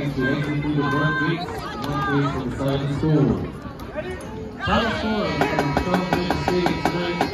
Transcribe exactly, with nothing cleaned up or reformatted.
students who exit through the work week and one day for the start of the school. Top score from twelve stage tonight.